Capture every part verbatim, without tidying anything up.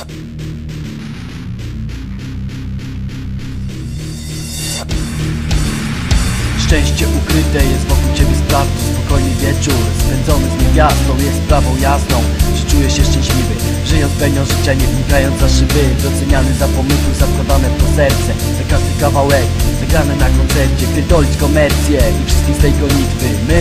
Szczęście ukryte jest wokół ciebie sprawdź. Spokojny wieczór spędzony z niewiastą jest sprawą jasną. Czy czujesz się szczęśliwy, żyjąc pełnią życia, nie wnikając za szyby, doceniany za pomysły zakładane w to serce, za każdy kawałek zagrany na koncercie, pierdolić komercję i wszystkich z tej gonitwy. My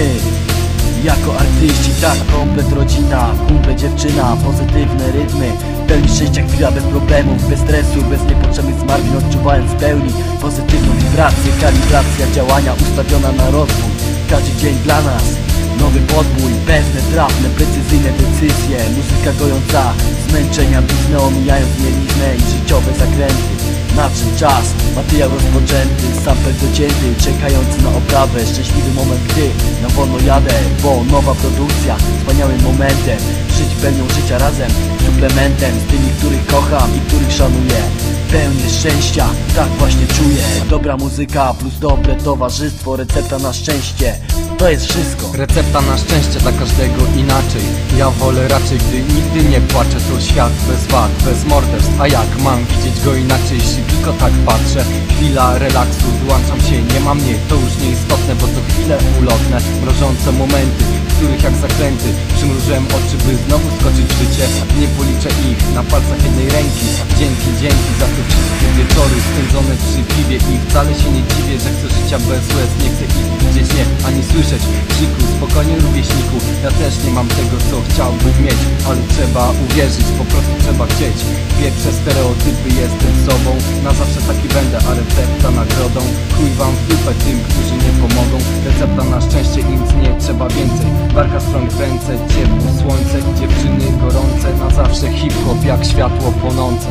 jako artyści, tak, komplet rodzina, kumple dziewczyna, pozytywne rytmy, pełni szczęścia chwila bez problemów, bez stresu, bez niepotrzebnych zmartwień, odczuwając w pełni pozytywną wibrację, kalibracja działania ustawiona na rozwój. Każdy dzień dla nas nowy podbój, pewne, trafne, precyzyjne decyzje, muzyka gojąca zmęczenia, bitne, omijając mieliznę i życiowe zakręty. Nadszedł czas, materiał rozpoczęty, sample docięty, czekający na oprawę. Szczęśliwy moment, gdy na wolno jadę, bo nowa produkcja wspaniałym momentem. Żyć pełnią życia razem, suplementem z tymi, których kocham i których szanuję. Pełnię szczęścia, tak właśnie czuję. Dobra muzyka plus dobre towarzystwo, recepta na szczęście. To jest wszystko. Recepta na szczęście dla każdego inaczej. Ja wolę raczej, gdy nigdy nie płaczę. To świat bez wad, bez morderstw. A jak mam widzieć go inaczej, jeśli tylko tak patrzę? Chwila relaksu, złączam się, nie ma mnie. To już nieistotne, bo to chwile ulotne. Mrożące momenty, w których jak zaklęty przymrużyłem oczy, by znowu skoczyć w życie. Nie policzę ich na palcach jednej ręki. Dzięki, dzięki za te wszystkie wieczory spędzone przy piwie. I wcale się nie dziwię, że chcę życia bez łez. Nie chcę ich widzieć, nie, ani słyszeć krzyku. Spokojnie, rówieśniku, ja też nie mam tego, co chciałbym mieć, ale trzeba uwierzyć, po prostu trzeba chcieć. Pierwsze stereotypy, jestem sobą, na zawsze taki będę, a recepta nagrodą. Chuj wam w dupę tym, którzy nie pomogą. Recepta na szczęście i nic nie trzeba więcej. Barka strong w ręce, ciepło słońce, dziewczyny gorące. Na zawsze hip-hop jak światło płonące.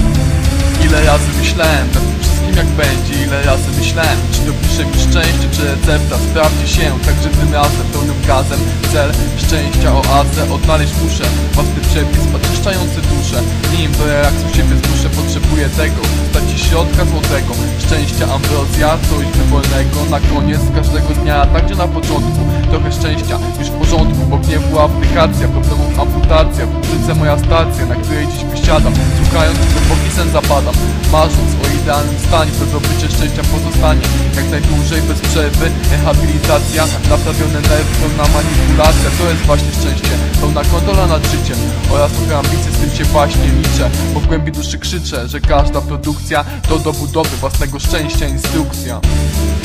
Ile razy myślałem nad tym wszystkim jak będzie, ile razy myślałem, czy dopisze mi szczęście, czy recepta sprawdzi się, także tym razem pełnym gazem. Cel szczęścia, oazę odnaleźć muszę, własny przepis oczyszczający duszę. Nim do relaksu siebie zmuszę, potrzebuję tego, stać się środka złotego. Szczęścia ambrozja, coś wybornego na koniec każdego dnia, także na początku. Trochę szczęścia, już w porządku, bo gniewu aplikacja, problemów amputacja, w muzyce moja stacja, na której dziś wysiadam, słuchając, dopóki sen zapadam. Marząc o idealnym stanie, to zdobycie szczęścia pozostanie jak najdłużej, bez przerwy, rehabilitacja, naprawione nerwy, pełna manipulacja. To jest właśnie szczęście, pełna kontrola nad życiem oraz trochę ambicji, z tym się właśnie liczę, bo w głębi duszy krzyczę, że każda produkcja to do budowy własnego szczęścia instrukcja.